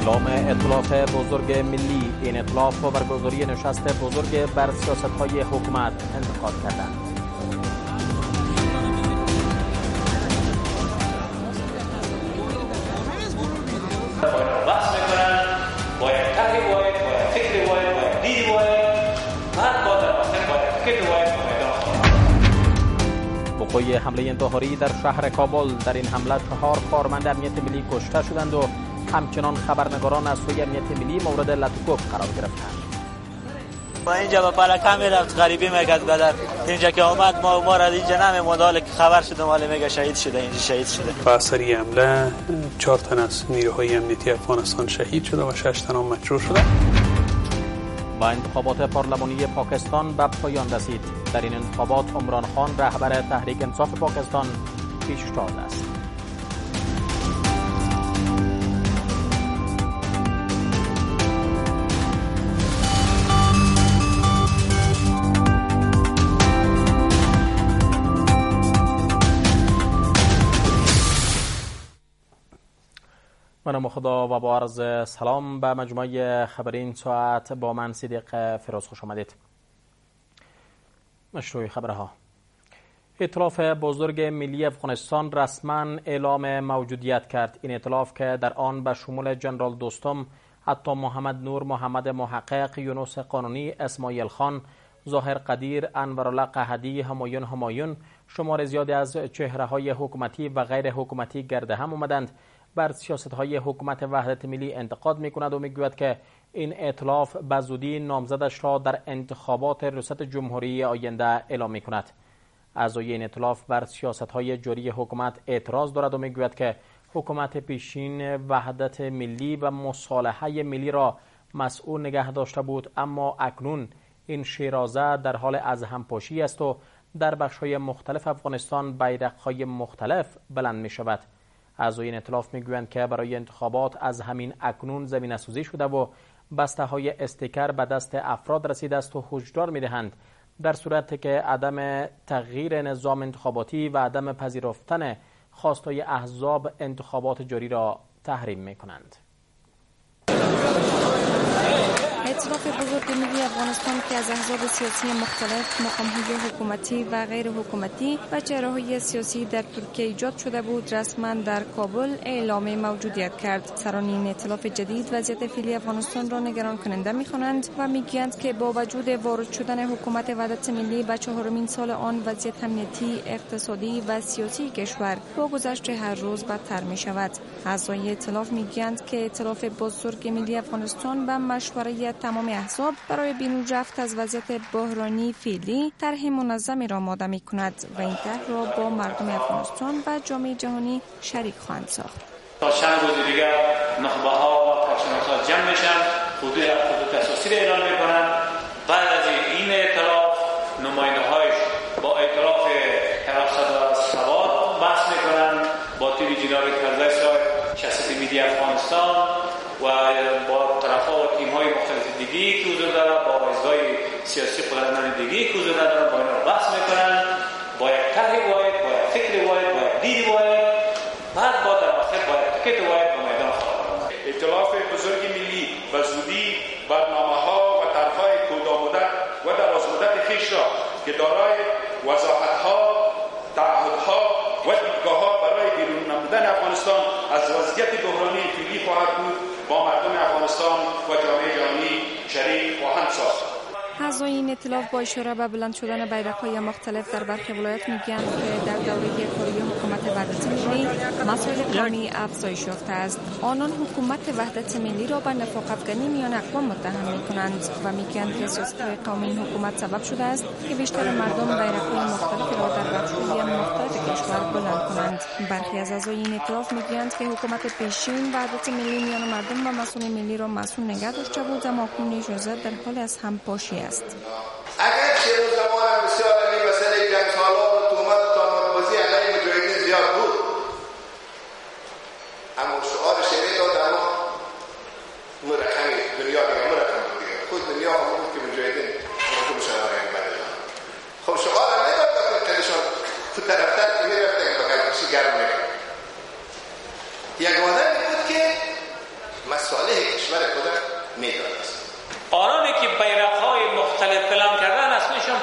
اعلام ائتلاف بزرگ ملی. این ائتلاف با برگزاری نشست بزرگ بر سیاست‌های حکومت انتقاد کردند. وقوع حمله انتحاری در شهر کابل. در این حمله 4 کارمند امنیت ملی کشته شدند و همچنان خبرنگاران از سوی امنیت ملی مورد لطف‌گوف قرار گرفتند. با اینجا به فلکه میرفت غریبی میگد بدر اینجا که آمد ما را اینجا نمیموند، حالا که خبر شدم حالا میگه شهید شده. اینجا شهید شده. با اثر حمله 4 تن از نیروهای امنیتی افغانستان شهید شده و 6 تن مجروح شده. با انتخابات پارلمانی پاکستان به پایان رسید. در این انتخابات عمران خان رهبر تحریک انصاف پاکستان پیشتاز است. من خدا و با عرض سلام به مجموعه خبری این ساعت با من صدیق فیروز خوش آمدید. مشروع خبرها. ائتلاف بزرگ ملی افغانستان رسما اعلام موجودیت کرد. این ائتلاف که در آن به شمول جنرال دوستم، عطا محمد نور، محمد محقق، یونس قانونی، اسماعیل خان، ظاهر قدیر، انورالله قحدی، همایون شمار زیادی از چهره‌های حکومتی و غیر حکومتی گرد هم آمدند، بر سیاست‌های حکومت وحدت ملی انتقاد می‌کند و می‌گوید که این ائتلاف به زودی نامزدش را در انتخابات ریاست جمهوری آینده اعلام می‌کند. اعضای این ائتلاف بر سیاست‌های جاری حکومت اعتراض دارد و می‌گوید که حکومت پیشین وحدت ملی و مصالحه ملی را مسئول نگه داشته بود، اما اکنون این شیرازه در حال از همپاشی است و در بخش‌های مختلف افغانستان بیرق‌های مختلف بلند می‌شود. اعضای این ائتلاف میگویند که برای انتخابات از همین اکنون زمینه‌سازی شده و بسته‌های استیکر به دست افراد رسیده است و هشدار می‌دهند در صورتی که عدم تغییر نظام انتخاباتی و عدم پذیرفتن خواستای احزاب انتخابات جاری را تحریم می‌کنند. ائتلاف بزرگ ملی افغانستان که از احزاب سیاسی مختلف، مقام‌های حکومتی و غیر حکومتی و چهره‌های سیاسی در ترکیه ایجاد شده بود، رسما در کابل اعلام موجودیت کرد. سران این ائتلاف جدید وضعیت فعلی افغانستان را نگران کننده می‌خوانند و می‌گویند که با وجود وارد شدن حکومت وحدت ملی به 4مین سال آن، وضعیت امنیتی، اقتصادی و سیاسی کشور با گذشت هر روز بدتر می‌شود. اعضای ائتلاف می‌گویند که ائتلاف بزرگ ملی افغانستان به مشورت تمام احزاب برای بیرون رفت از وضعیت بحرانی فعلی طرح منظمی را آماده می‌کند و این طرح را با مردم افغانستان و جامعه جهانی شریک خواهند ساخت. تا چند روز دیگر نخبه‌ها و کارشناسان جمع میشن، حدود اساسی را اعلام میکنن. بعد از این ائتلاف نماینده‌هایش با ائتلاف حراست سواد بحث میکنن، با تیم جناب کرزی صاحب شخصیت ملی افغانستان و با طرف‌ها و تیم‌های مختلف دیگری که حضور دارند، با حزب‌های سیاسی قدرتمند دیگری که حضور دارند، با اینا بحث میکنن، با یک طرح واحد، با یک فکر واحد، با یک دید واحد، بعد با در آخر با یک تیکت واحد به میدان خواهد آمد. ائتلاف بزرگ ملی به زودی برنامه‌ها و طرح‌های کوتاه‌مدت و درازمدت خویش را که دارای وضاحت‌ها، تعهدها و دیدگاه‌ها برای بیرون نمودن افغانستان از وضعیت بحرانی فعلی خواهد بود، با مردم افغانستان و جامعه جهانی شریک خواهند ساخت. اعضای این ائتلاف با اشاره به بلند شدن بیرق‌های مختلف در برخی ولایات میگویند که در دوره کاری حکومت وحدت ملی مسائل قومی افزایش یافته است. آنان حکومت وحدت ملی را به نفاق افکنی میان اقوام متهم می‌کنند و میگویند که سیاست‌های قومی این حکومت سبب شده است که بیشتر مردم بیرق‌های مختلفی را در بخش‌های مختلف کشور بلند کنند. برخی از اعضای این ائتلاف میگویند که حکومت پیشین وحدت ملی میان مردم و مسئولین ملی را مسئول نگه داشته بود، اما اکنون اجازه در حال از همپاشی است. اگر چه روز زمان بسیار این مسئله جنگ سالار و تهمت و تاهم‌بازی علیه مجاهدین زیاد بود، اما شعار شنید داد اما مرقمی دنیا دیگه مرقم بود دیگه، خود دنیا هم بود که مجاهدین مرقم شنار این بدلان. خب شعار هم نداد که قدشان تو طرفتر میرفته این بقیل کشی گرم میرد. یک آدمی بود که مسئله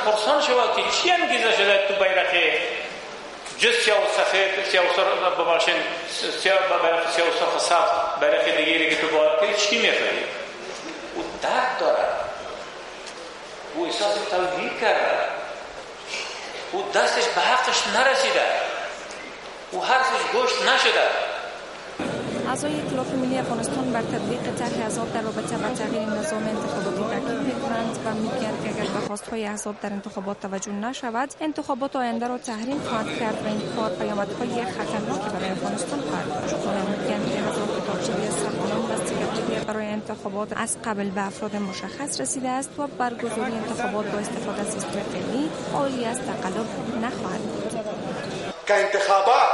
پرسان شود که چی انگیزه شده تو بیرق جز سیاه و سفید سیاه و سرخ بباشین بیرق سیاه و سرخ سبز بیرق دیگری که تو باید چی میفهمی؟ او درد داره، او احساس توحید کرده، او دستش به حقش نرسیده، او حرفش گوش نشده. اعضای ائتلاف ملی افغانستان بر تطبیق طرح احزاب در رابطه با تغییر نظام انتخاباتی تاکید می‌کنند و میگویند که اگر به خواست‌های احزاب در انتخابات توجه نشود، انتخابات آینده را تحریم خواهد کرد و این کار پیامدهای خطرناکی برای افغانستان خواهد داشت. میگویند که هزار کتابچه ثبت نام دستگیری برای انتخابات از قبل به افراد مشخص رسیده است و برگزاری انتخابات با استفاده از سیستم فعلی عالی از تقلب نخواهد بود. که انتخابات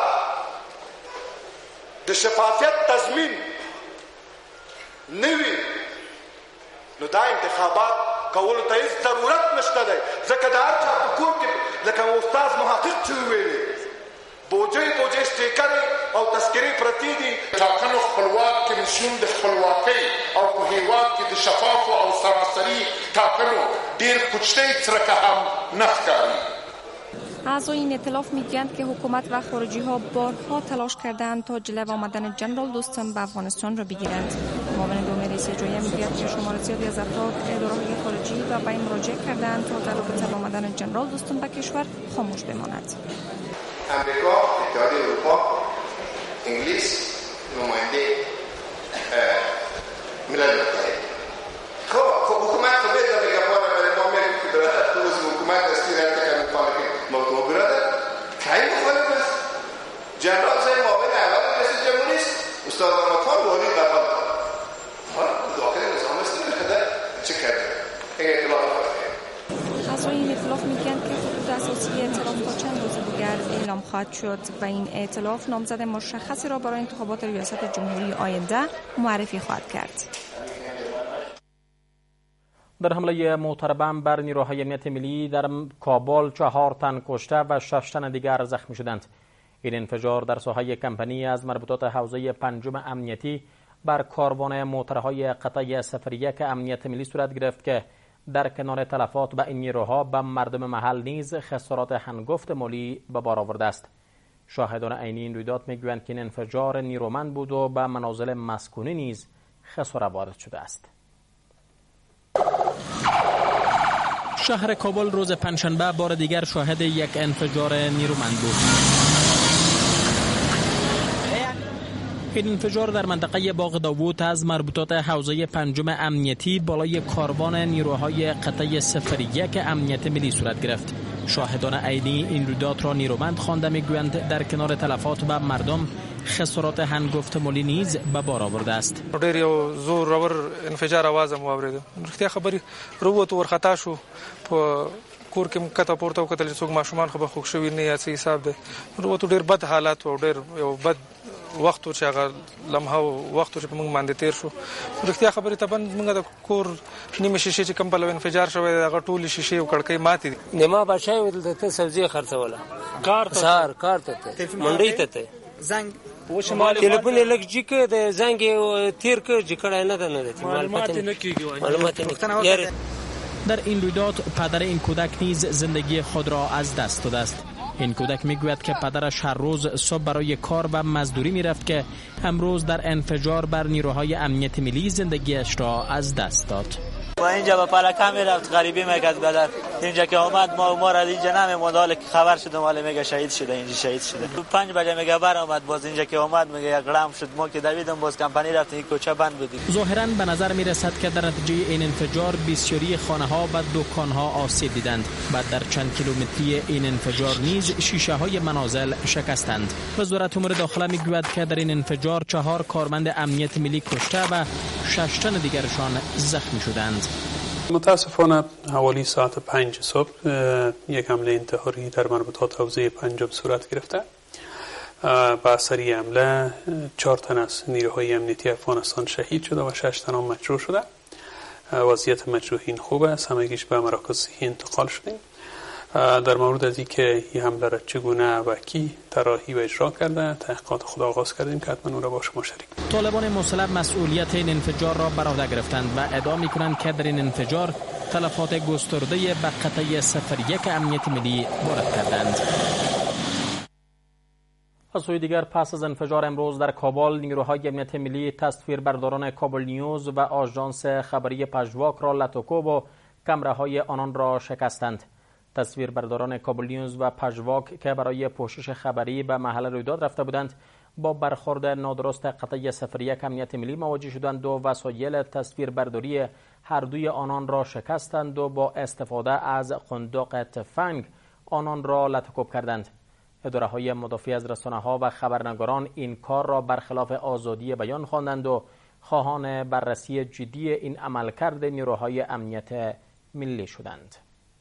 د شفافیت تضمین نوي نو دا انتخابات کولو ته هیڅ ضرورت نشته دی، ځکه د هر چا په کور کې لکه استاد محقق چې وویلې بوجۍ سټیکرې او تذکرې پرتې دي. ټاکنو خپلواک کمیسیون د خپلواکۍ او په هېواد کې د شفافو او سراسري ټاکنو ډېر کوچنی څرکه هم نه ښکاري. اعضای این ائتلاف میگویند که حکومت و خارجی ها بارها تلاش کردند تا جلو آمدن جنرال دوستم به افغانستان را بگیرند. معاون دوم رئیس جمهوریه میگوید که شمار زیادی از افراد اداره‌های خارجی و به این مراجعه کردند تا در رابطه با آمدن جنرال دوستم به کشور خاموش بماند. امریکا، اتحادیه اروپا، انگلیس، نماینده ملل متحد. خب حکومت خب بگه بالا برای ما میگه که برای تو حکومت دستی رفته که مخالفه موضوع برادر کی مخالف است؟ جنرال زای معاون اول رئیس جمهوری است، استاد محمد والی قبول. حالا داخل نظام است چه کرده؟ این ائتلاف اعضای این ائتلاف میگویند که خطوط اساسی ائتلاف تا چند روز دیگر اعلام خواهد شد و این ائتلاف نامزد مشخصی را برای انتخابات ریاست جمهوری آینده معرفی خواهد کرد. در حمله موتر بم بر نیروهای امنیت ملی در کابل 4 تن کشته و 6 تن دیگر زخمی شدند. این انفجار در ساحه کمپانی از مربوطات حوزه 5 امنیتی بر کاروان موترهای قطعه سفریه که امنیت ملی صورت گرفت که در کنار تلفات به این نیروها به مردم محل نیز خسارات هنگفت مالی به بار آورده است. شاهدان عینی این رویداد میگویند که این انفجار نیرومند بود و به منازل مسکونی نیز خسارت وارد شده است. شهر کابل روز پنجشنبه بار دیگر شاهد یک انفجار نیرومند بود. این انفجار در منطقه باغ داوود از مربوطات حوزه 5 امنیتی بالای کاروان نیروهای قطعه سفریه که امنیت ملی صورت گرفت. شاهدان عینی این رویداد را نیرومند خوانده میگویند در کنار تلفات به مردم خسارات هنگفت مالی نیز به بار آورده است. ډېر یو زور اور انفجار आवाज هم واورید. رښتیا خبري روت ورخطا شو په کور کې کته پورته وکتل چې څوک ماشومان خو به خوښ شوی نه یا څه حساب دی. روت ډېر بد حالات او ډېر یو بد وخت چې هغه لمحه وخت چې موږ باندې تیر شو. رښتیا خبري ته موږ د کور نیمه شیشه چې کم په انفجار شوی هغه ټول شیشه او کړکۍ ماتې دي. نیمه بچای ودل ته سبزی خرڅوله. کار ته منډی ته زنګ تلیفون الکتریکی که د زنگ تیر که جکړای نه ده معلومات نه کیږي. در این رویداد پدر این کودک نیز زندگی خود را از دست داده است. این کودک میگوید که پدرش هر روز صبح برای کار و مزدوری میرفت که امروز در انفجار بر نیروهای امنیت ملی زندگیش را از دست داد. و اینجا به پلکه میرفت غریبی میکرد بدر. اینجا که آمد ما را اینجا نمیموند، حالا که خبر شدم حالا میگه شهید شده، اینجا شهید شده. 5 بجه میگه بر آمد، باز اینجا که آمد میگه یک رام شد. ما که دویدم باز کمپانی رفتیم این کوچه بند بودیم. ظاهرا به نظر میرسد که در نتیجه این انفجار بسیاری خانه ها و دکان ها آسیب دیدند. بعد در چند کیلومتری این انفجار نیز شیشه های منازل شکستند. وزارت امور داخله میگوید که در این انفجار 4 کارمند امنیت ملی کشته و 6 تن دیگرشان زخمی شدند. متاسفانه حوالی ساعت 5 صبح یک حمله انتحاری در مربوطات حوزه 5 صورت گرفته. با اثر این حمله 4 تن از نیروهای امنیتی افغانستان شهید شده و 6 تن مجروح شده. وضعیت مجروحین خوب است، همگیش به مراکز صحی انتقال شدیم. در مورد از اینکه این حمله را چگونه و کی طراحی و اجرا کرده تحقیقات خود آغاز کردیم که حتما اون را با شما شریک. طالبان مسلح مسئولیت این انفجار را بر عهده گرفتند و ادعا می‌کنند که در این انفجار تلفات گسترده به قطعه 01 امنیت ملی وارد کردند. از سوی دیگر پس از انفجار امروز در کابل، نیروهای امنیت ملی تصویربرداران کابل نیوز و آژانس خبری پژواک را لطوکوب و کمره‌های آنان را شکستند. تصویربرداران کابل نیوز و پژواک که برای پوشش خبری به محل رویداد رفته بودند، با برخورد نادرست قطعه 01 امنیت ملی مواجه شدند و وسایل تصویربرداری هر دوی آنان را شکستند و با استفاده از قنداق تفنگ آنان را لطوکوب کردند. اداره‌های مدافع از رسانه‌ها و خبرنگاران این کار را برخلاف آزادی بیان خواندند و خواهان بررسی جدی این عملکرد نیروهای امنیت ملی شدند.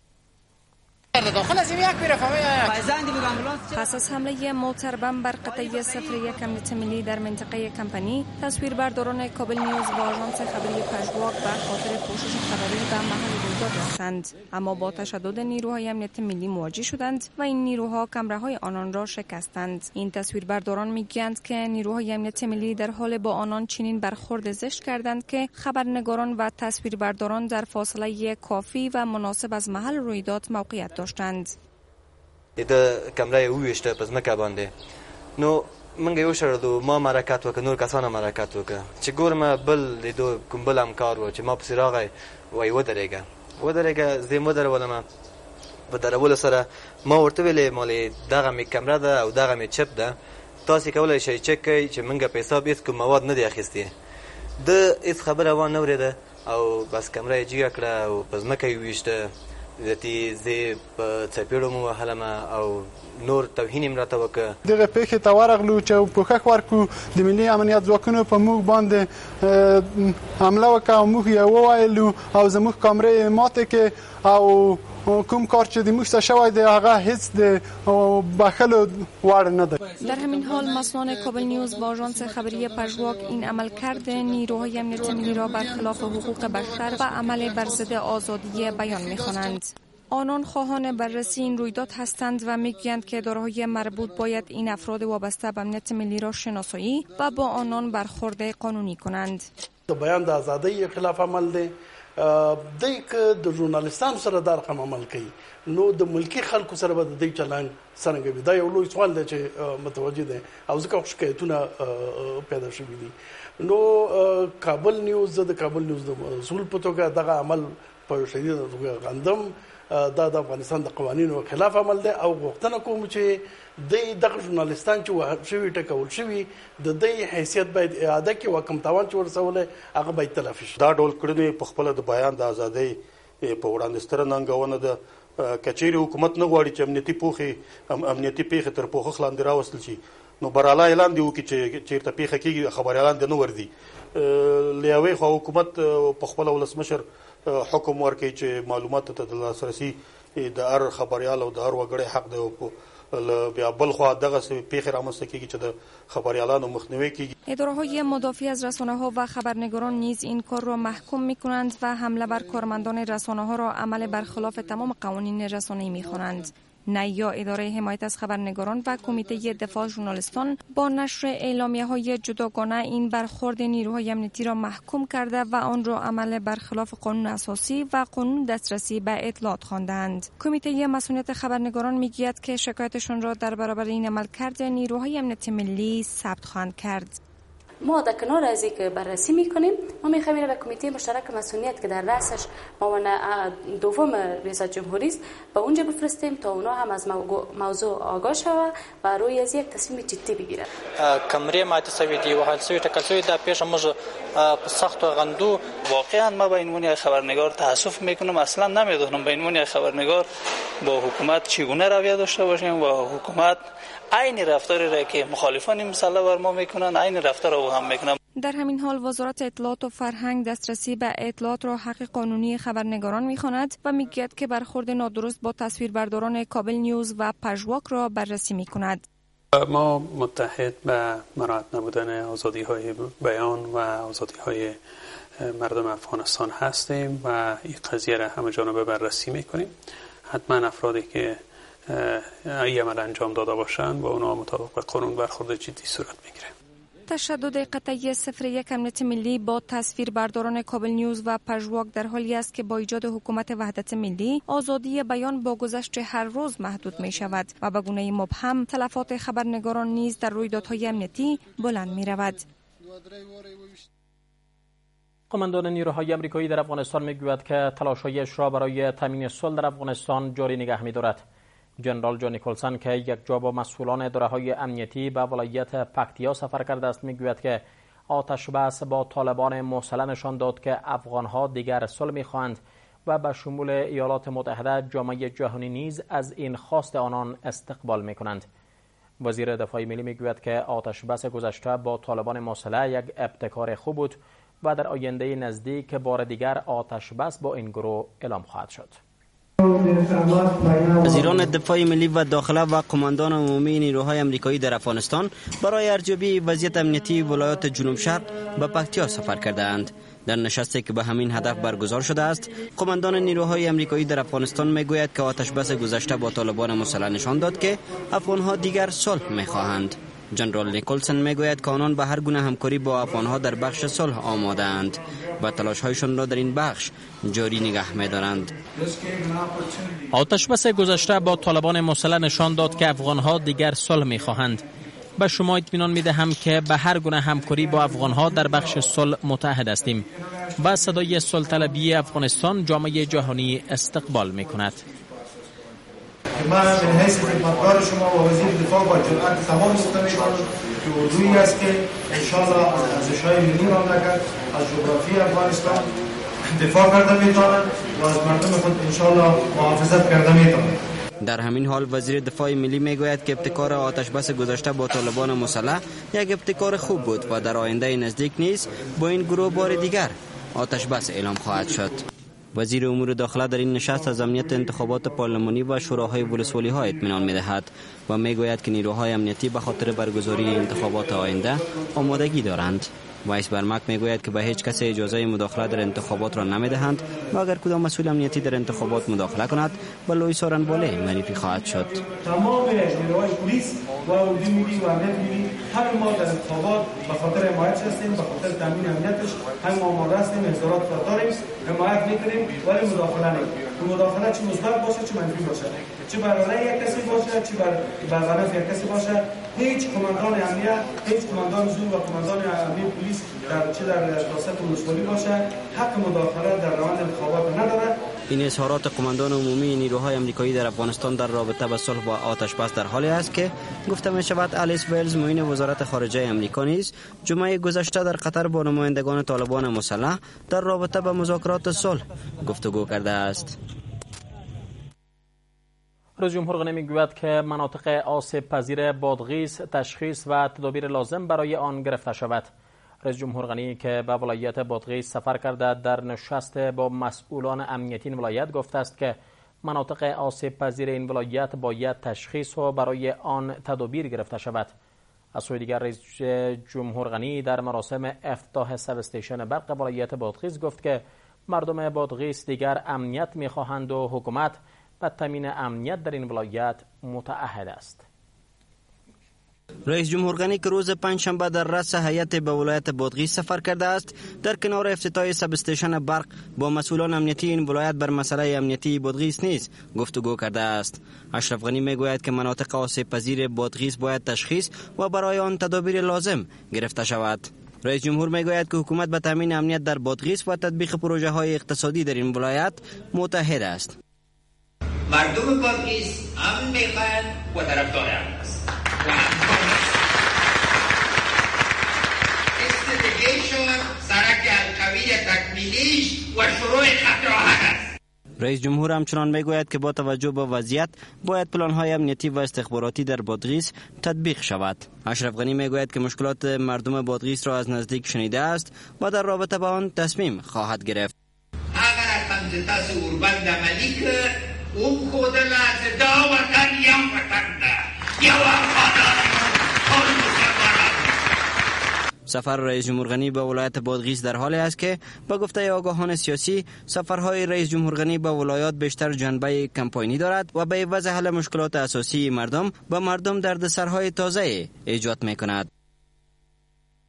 پس از حمله موتر بم بر قطعه 01 امنیت ملی در منطقه کمپنی، تصویربرداران کابل نیوز و آژانس خبری پژواک به خاطر پوشش خبری به محل رویداد رفتند، اما با تشدد نیروهای امنیت ملی مواجه شدند و این نیروها کمره‌های آنان را شکستند. این تصویربرداران میگویند که نیروهای امنیت ملی در حال با آنان چنین برخورد زشت کردند که خبرنگاران و تصویربرداران در فاصله کافی و مناسب از محل رویداد موقعیت داشتند. د کمره ویشته په ځمکه باندې نو موږ یو شردو ما مرکات وکړ، نور کسانو مرکات وکړ چې ګورم بل لیدو کوم بل همکار و چې ما پسې راغی وایي ودرېږه زه یې ودرولم. په درولو سره ما ورته ویلې مالې دغه مې کمره ده او دغه مې چپ ده، تاسې کولی شئ چک کړئ چې موږ په حساب هېڅ کوم مواد نه دی اخیستې. ده هېڅ خبره وانه اورېده او بس کمره یې جګه کړه او په ځمکه یې ویشته. زه په څپېړو مو وهلم او نور توهین یې راته وکړه. دغه پیښې ته ورغلو چې پوښښ ورکړو د ملي امنیت ځواکونو په موږ باندې حمله وکړه او موږ یې وویلو او زموږ کامرې یې ماتې کړې او کوم کار چې د موږ څخه شوی دی هغه هیڅ د بخښلو وړ نه دی. در همین حال مسئولان کابل نیوز و آژانس خبری پژواک این عملکرد نیروهای امنیت ملی را برخلاف حقوق بشر و عمل بر ضد آزادی بیان می‌خوانند. آنان خواهان بررسی این رویداد هستند و میگویند که اداره‌های مربوط باید این افراد وابسته به امنیت ملی را شناسایی و با آنان برخورد قانونی کنند. بیان د آزادی خلاف عمل دی. دای که د ژورنالیستانو سره دا رقم عمل کوي نو د ملکی خلکو سره به د دې چلند څنګه وي؟ دا یو لوی سوال دی چې متوجه دی او ځکه شکایتونه پیدا شوي دي. نو کابل نیوز د کابل نیوز د مسؤل په توګه دغه عمل په شدید توګه غندم. دا د افغانستان د قوانینو خلاف عمل دی او غوښتنه کوم چې دغه ژورنالیستان چې وهل شوي ټکول شوي د دې حیثیت باید اعاده کړي او کوم تاوان چې ورسولی هغه باید تلافي شي. دا ډول کړنې په خپله د بیان د ازادۍ په وړاندې ستره ننګونه ده. که چیرې حکومت نه غواړي چې امنیتي پیښې تر پوښښ لاندې راوستل شي نو براله اعلان دې وکړي چې چېرته پیښه کېږي خبریالان دې نه ورځي. له یوې خوا حکومت په خپله ولسمشر حکم ورکړي چې معلوماتو ته د لاسرسي د هر خبریال او د هر وګړي حق دی. بیا بل خوا دغه پیښې رامنځته کېږي چې د خبریالانو مخنیوی کېږي. اداره‌های مدافع از رسانه‌ها و خبرنگاران نیز این کار را محکوم می‌کنند و حمله بر کارمندان رسانه‌ها را عمل برخلاف تمام قوانین رسانه‌ای می‌خوانند. نیا اداره حمایت از خبرنگاران و کمیته دفاع ژورنالیستان با نشر اعلامیه‌های جداگانه این برخورد نیروهای امنیتی را محکوم کرده و آن را عمل برخلاف قانون اساسی و قانون دسترسی به اطلاعات خواندند. کمیته مسئولیت خبرنگاران میگوید که شکایتشان را در برابر این عملکرد نیروهای امنیت ملی ثبت خواهند کرد. ما در کنار از اینکه بررسی میکنیم ما میخوایم به کمیته مشترک مسئولیت که در رأسش معاون دوم ریاست جمهوری است به اونجا بفرستیم تا اونا هم از موضوع آگاه شوه و روی از یک تصمیم جدی بگیرن. کمرې ماته سوي دي وهل سوي ټکل سوي دا پیښه موږ په سختو غندو. واقعا ما به عنوان خبرنگار تاسف میکنم، اصلا نمیدونم به عنوان خبرنگار با حکومت چگونه رویه داشته باشیم و حکومت عین رفتاری را که مخالفان مسئله بر ما میکنن عین رفتار رو هم میکنن. در همین حال وزارت اطلاعات و فرهنگ دسترسی به اطلاعات را حق قانونی خبرنگاران میخواند و میگوید که برخورد نادرست با تصویربرداران کابل نیوز و پژواک را بررسی میکند. ما متحد به مراعات نبودن آزادی‌های بیان و آزادی‌های مردم افغانستان هستیم و این قضیه را همه جانبه بررسی میکنیم. حتما افرادی که این عمل انجام داده باشند و اونا مطابق به قانون برخورد جدی صورت میگیره. تشدد قطعی 01 امنیت ملی با تصویربرداران کابل نیوز و پژواک در حالی است که با ایجاد حکومت وحدت ملی آزادی بیان با گذشت هر روز محدود می شود و به گونه مبهم تلفات خبرنگاران نیز در رویدادهای امنیتی بلند می رود. قماندان نیروهای آمریکایی در افغانستان میگوید که تلاش‌هایش را برای تامین صلح در افغانستان جاری نگه می‌دارد. جنرال جان نیکلسن که یک جا با مسئولان اداره‌های امنیتی به ولایت پکتیا سفر کرده است میگوید که آتش بس با طالبان موصله نشان داد که افغان‌ها دیگر صلح می‌خواهند و به شمول ایالات متحده جامعه جهانی نیز از این خواست آنان استقبال می‌کنند. وزیر دفاع ملی میگوید که آتش بس گذشته با طالبان موصله یک ابتکار خوب بود و در آینده نزدیک بار دیگر آتش بس با این گروه اعلام خواهد شد. وزیران دفاع ملی و داخله و قماندان عمومی نیروهای آمریکایی در افغانستان برای ارزیابی وضعیت امنیتی ولایات جنوب شرق به پکتیا سفر کردند. در نشستی که به همین هدف برگزار شده است، قماندان نیروهای آمریکایی در افغانستان میگوید که آتش بس گذشته با طالبان مسلح نشان داد که افغانها دیگر صلح میخواهند. جنرال نیکلسن میگوید که آنان به هر گونه همکاری با افغانها در بخش صلح آماده‌اند و تلاش‌هایشان را در این بخش جاری نگه می‌دارند. آتش بس گذشته با طالبان مسلح نشان داد که افغانها دیگر صلح می‌خواهند. به شما اطمینان می‌دهم که به هر گونه همکاری با افغانها در بخش صلح متحد هستیم. با صدای صلح طلبی افغانستان جامعه جهانی استقبال می‌کند. من به حیث خدمتگار شما و وزیر دفاع با جرأت تمام می‌کنم که اردویی است که انشاءالله از ارزش‌های ملی را نگرد، از جغرافی افغانستان دفاع کرده می‌تواند و از مردم خود انشاءالله محافظت کرده می‌تواند. در همین حال وزیر دفاع ملی میگوید که ابتکار آتش بس گذشته با طالبان مسلح یک ابتکار خوب بود و در آینده نزدیک نیز با این گروه بار دیگر آتش بس اعلام خواهد شد. وزیر امور داخله در این نشست از امنیت انتخابات پارلمانی و شوراهای ولسوالی‌ها اطمینان می‌دهد و میگوید که نیروهای امنیتی به خاطر برگزاری انتخابات آینده آمادگی دارند. وایس برمک میگوید که به هیچ کس اجازه مداخله در انتخابات را نمیدهند و اگر کدام مسئول امنیتی در انتخابات مداخله کند با لوی سارنباله معرفی خواهد شد. تمام نیروهای پلیس و اردوی ملی و امنیت ملی همه ما در انتخابات به خاطر حمایت هستیم، به خاطر تامین امنیتش هم آماده هستیم، اظهارات را داریم، حمایت میکنیم ولی مداخله نمیکنیم. مداخله چه مثبت باشه چه منفی باشه، چه برای یک کسی باشه چه بر غرض یک کسی باشه، هیچ قماندان امنیت، هیچ قماندان زور و قماندان امنیت پلیس چه در ریاست ولسوالی باشه حق مداخله در روند انتخابات نداره. این اظهارات قماندان عمومی نیروهای آمریکایی در افغانستان در رابطه با صلح و آتش بس در حالی است که گفته می شود الیس ویلز معین وزارت خارجه آمریکا نیز جمعه گذشته در قطر با نمایندگان طالبان مسلح در رابطه با مذاکرات صلح گفتگو کرده است. رئیس جمهور غنی میگوید که مناطق آسیب پذیر بادغیس تشخیص و تدابیر لازم برای آن گرفته شود. رئیس جمهور غنی که به ولایت بادغیس سفر کرده در نشست با مسئولان امنیتی این ولایت گفته است که مناطق آسیب پذیر این ولایت باید تشخیص و برای آن تدابیر گرفته شود. از سوی دیگر رئیس جمهور غنی در مراسم افتتاح سب استیشن برق ولایت بادغیس گفت که مردم بادغیس دیگر امنیت می‌خواهند و حکومت به تامین امنیت در این ولایت متعهد است. رئیس جمهور غنی که روز پنجشنبه در رأس هیئت به ولایت بادغیس سفر کرده است، در کنار افتتاح سب استیشن برق با مسئولان امنیتی این ولایت بر مسئله امنیتی بادغیس نیز گفتگو کرده است. اشرف غنی میگوید که مناطق آسیب پذیر بادغیس باید تشخیص و برای آن تدابیر لازم گرفته شود. رئیس جمهور میگوید که حکومت به تامین امنیت در بادغیس و تطبیق پروژه های اقتصادی در این ولایت متحد است. مردم بادغیس امن میخواهند و طرفدار امن است. استراتژیشون سرک القوی تکمیلیش و شروع خط راحت است. رئیس جمهور همچنان میگوید که با توجه به وضعیت باید پلان‌های امنیتی و استخباراتی در بادغیس تطبیق شود. اشرف غنی میگوید که مشکلات مردم بادغیس را از نزدیک شنیده است و در رابطه با آن تصمیم خواهد گرفت. اگر تنظیمات اوربان عملی که اون خود لحظه دا وطن یا وطن ده یا وطن سفر رئیس جمهور غنی به ولایت بادغیس در حالی است که با گفته آگاهان سیاسی سفرهای رئیس جمهور غنی به ولایات بیشتر جنبه کمپاینی دارد و به عوض حل مشکلات اساسی مردم دردسرهای تازه ایجاد می‌کند.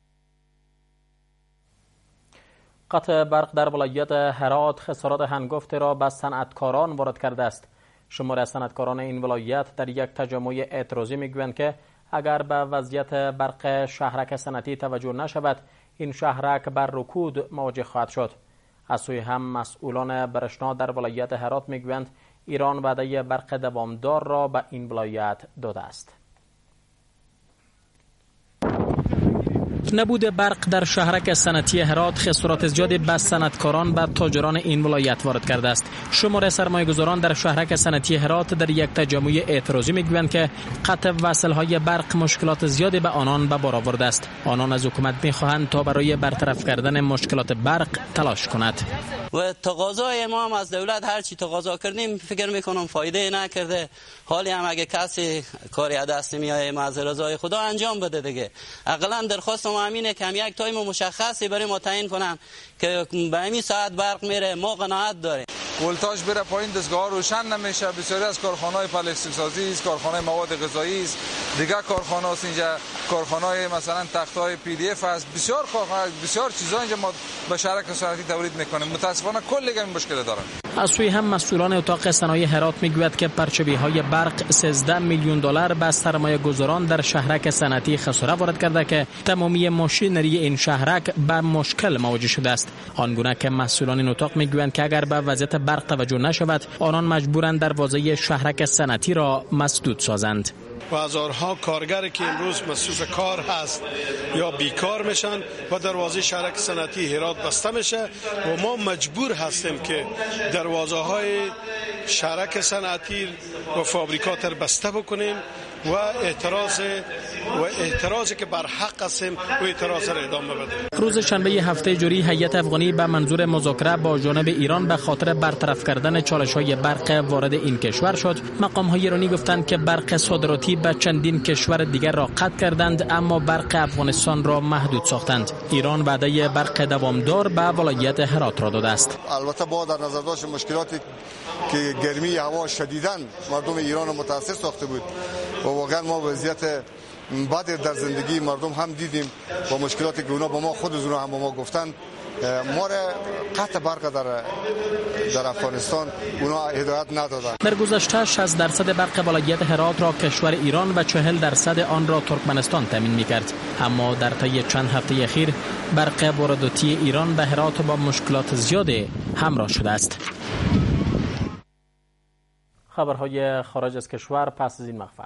قطع برق در ولایت هرات خسارات هنگفتی را به صنعتکاران وارد کرده است. شماری از صنعتکاران این ولایت در یک تجمع اعتراضی میگویند که اگر به وضعیت برق شهرک صنعتی توجه نشود، این شهرک بر رکود مواجه خواهد شد. از سوی هم مسئولان برشنا در ولایت هرات میگویند ایران وعده برق دوامدار را به این ولایت داده است. نبود برق در شهرک صنعتی هرات خسارات زیادی به صنعتکاران و تاجران این ولایت وارد کرده است. شمار سرمایه‌گذاران در شهرک صنعتی هرات در یک تجمع اعتراضی میگویند که قطع وصل‌های برق مشکلات زیادی به آنان به بار آورده است. آنان از حکومت می‌خواهند تا برای برطرف کردن مشکلات برق تلاش کند. و تقاضای ما هم از دولت هر چی تقاضا کردیم فکر میکنم فایده نکرده. حالی هم اگه کسی کاری از دست میایه ما از رضای خدا انجام بده دیگه. اقلا درخواست ما همینه که هم یک تایم مشخصی برای ما تعیین کنن که به همین ساعت برق میره، ما قناعت داریم. ولتاژ بره پایین، دستگاه روشن نمیشه. بسیاری از کارخانه‌های پلاستیک سازی است، کارخانه مواد غذایی است، دیگه کارخانه است اینجا، کارخانه‌های مثلا تخت‌های PDF است، بسیار کارخانه، بسیار چیزا اینجا ما به شهرک صنعتی تولید میکنیم. متاسفانه کلی این مشکل دارن. از سوی هم مسئولان اتاق صنایع هرات میگوید که پرچبی‌های برق 13 میلیون دلار به سرمایه‌گذاران در شهرک صنعتی خساره وارد کرده که تمامی ماشینری این شهرک به مشکل مواجه شده است. آنگونه که مسئولان این اتاق میگویند که اگر به وضعیت برق توجه نشود، آنان مجبورند دروازه شهرک صنعتی را مسدود سازند. و هزارها کارگر که امروز مصروف کار هست یا بیکار میشن و دروازه شهرک صنعتی هرات بسته میشه و ما مجبور هستیم که دروازه های شهرک صنعتی و فابریکات را بسته بکنیم و اعتراضی که بر حق هستیم و اعتراض را ادامه بدیم. روز شنبه هفته جاری هیئت افغانی به منظور مذاکره با جانب ایران به خاطر برطرف کردن چالش‌های برق وارد این کشور شد. مقام‌های ایرانی گفتند که برق صادراتی به چندین کشور دیگر را قطع کردند، اما برق افغانستان را محدود ساختند. ایران وعده برق دوامدار به ولایت هرات را داده است. البته با در نظر داشت مشکلاتی که گرمی هوا شدیداً مردم ایران متاثر ساخته بود و واقعا ما وضعیت بعد در زندگی مردم هم دیدیم و مشکلاتی که اونا با ما خود از اونا هم با ما گفتن. ما را قطع برق در افغانستان اونا هدایت ندادن. در گذشته 60% برق ولایت هرات را کشور ایران و 40% آن را ترکمنستان تامین می‌کرد، اما در طی چند هفته اخیر برق وارداتی ایران به هرات با مشکلات زیادی همراه شده است. خبرهای خارج از کشور پس از این مقطع.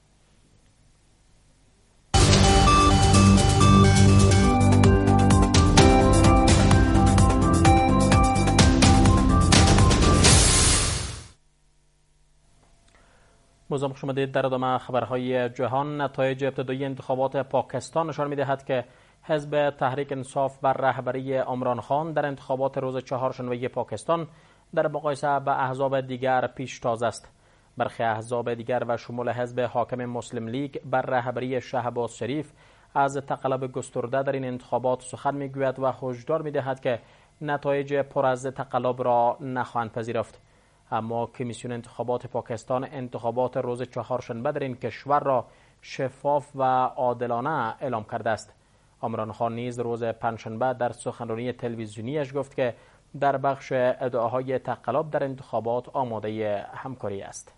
بازم خوش آمدید. در ادامه خبرهای جهان، نتایج ابتدایی انتخابات پاکستان نشان می‌دهد که حزب تحریک انصاف بر رهبری عمران خان در انتخابات روز چهارشنبه پاکستان در مقایسه با احزاب دیگر پیشتاز است. برخی احزاب دیگر و شمول حزب حاکم مسلم لیگ بر رهبری شهباز شریف از تقلب گسترده در این انتخابات سخن میگوید و هشدار میدهد که نتایج پر از تقلب را نخواهند پذیرفت. اما کمیسیون انتخابات پاکستان انتخابات روز چهارشنبه در این کشور را شفاف و عادلانه اعلام کرده است. عمران خان نیز روز پنجشنبه در سخنرانی تلویزیونیش گفت که در بخش ادعاهای تقلب در انتخابات آماده همکاری است.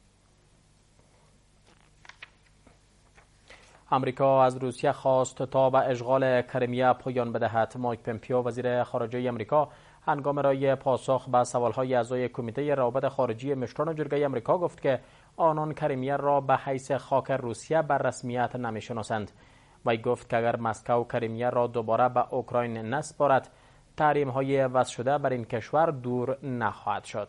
امریکا از روسیه خواست تا به اشغال کریمیا پایان بدهد. مایک پمپیو وزیر خارجه امریکا هنگام ارائه پاسخ به سوالهای اعضای کمیته روابط خارجی مشران جرگه امریکا گفت که آنان کریمیا را به حیث خاک روسیه بر رسمیت نمی‌شناسند. وی گفت که اگر مسکو کریمیا را دوباره به اوکراین نسپارد، تحریم‌های وضع شده بر این کشور دور نخواهد شد.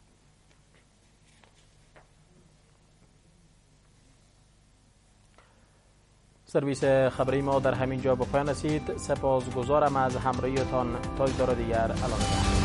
سرویس خبری ما در همین جا به پایان رسید. سپاسگزارم از همراهیتان. تا دیدار دیگر، الان